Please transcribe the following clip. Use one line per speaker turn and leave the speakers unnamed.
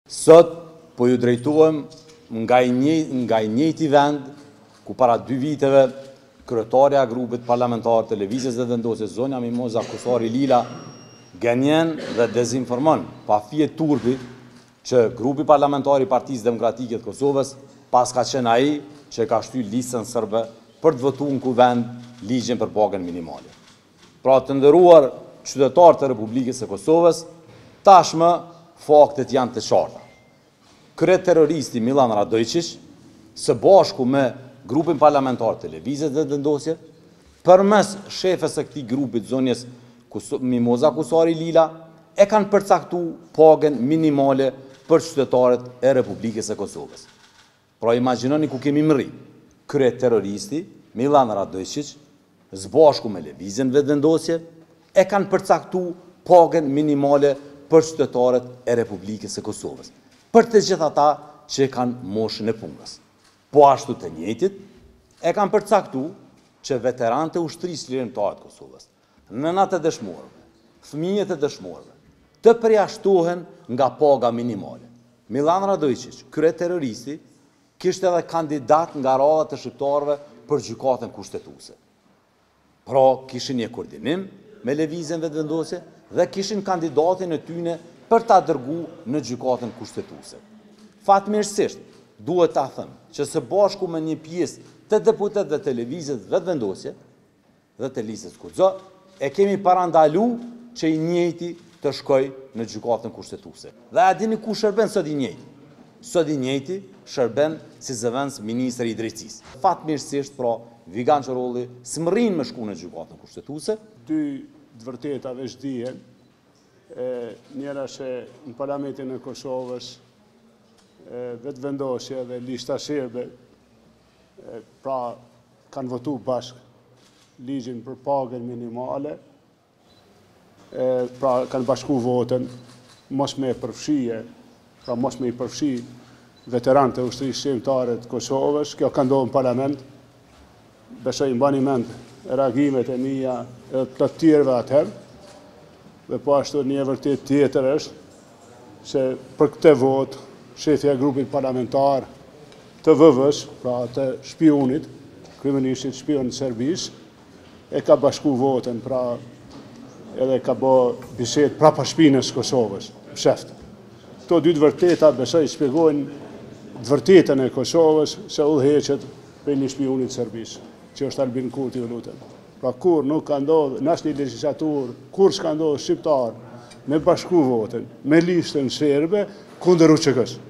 Sot po ju drejtohem nga i njëjti vend ku para 2 viteve kryetarja e grupit parlamentar të Lëvizjes dhe Vendosjes zonja Mimoza Kusari Lila gënjen dhe dezinformon pa fije turpi që grupi parlamentar i Partisë Demokratike të Kosovës pas ka qenë ai që ka shty listën sërbe për të votuar në kuvend ligjin për pagën minimale. Pra të nderuar qytetarë të Republikës së Kosovës, tashmë faktet janë të qarta. Kryeterroristi Milan Radojqić, së bashku me grupin parlamentar të Lëvizjes dhe Vendosjes, përmes shefes së këtij grupit zonjes Mimoza Kusari Lila, e kanë përcaktuar pagën minimale për qytetarët e Republikës së Kosovës. Pra imagjinoni ku kemi mri. Kryeterroristi Milan Radojqić, së bashku me Lëvizjen dhe Vendosjes, e kanë përcaktuar pagën minimale për qytetarët e Republikës së Kosovës, për të gjithë ata që kanë moshën e punës. Po ashtu të njëjtit, e kanë përcaktuar që veteranët e ushtrisë lirimtare të Kosovës, nënat e dëshmorëve, fëmijët e dëshmorëve, të përjashtohen nga paga minimale. Milan Radojqić, kryeterroristi, kishte edhe kandidat nga radha të shqiptarëve për gjykatën kushtetuese. Pra kishin një koordinim me Lëvizjen dhe Vendosjen dhe kishin kandidatin e tyne për ta dërguar në gjykatën kushtetuese. Fatmirësisht, duhet ta them që së bashku me një pjesë të deputetëve të Lëvizjes dhe Vendosjes dhe të listës Kuxo, e kemi parandalu që i njëjti të shkojë në gjykatën kushtetuese. Dhe a dini ku shërben sot i njëjti? Sot i njëjti shërben si zëvendës ministri i drejtësisë. Fatmirësisht, pra, Vigan Çorolli s'mërrin me shku në gjykatën kushtetuese.
Dy të vërtetave zhdihen. Njëra që në Parlamentin e Kosovës vetë Vendosja dhe lista serbe pra kanë votu bashkë ligjin për pagën minimale, pra kanë bashku votën mos me përfshije, pra mos me i përfshi veteranët e ushtrisë shqiptare të Kosovës. Kjo ka ndodhur në Parlament. Besoj mbani mend reagimet e mia e të tjerëve atëherë. Dhe po ashtu një vërtet tjetër është se për këtë votë shefja e grupit parlamentar të VV-s, pra të shpionit, kryeministit shpion serbisë, e ka bashku votën, pra edhe ka bë bisedë prapa shpinës Kosovës, psheft. Këto dy të vërteta besoj shpjegojnë të vërtetën e Kosovës se udhëheqet për një shpionit serbisë, që është Albin Kurti, lutem. Pra kur nuk ka ndodhur në asnjë legjislaturë, kur s'ka ndodhur shqiptar me bashku votën, me listën serbe kundër UÇK-s.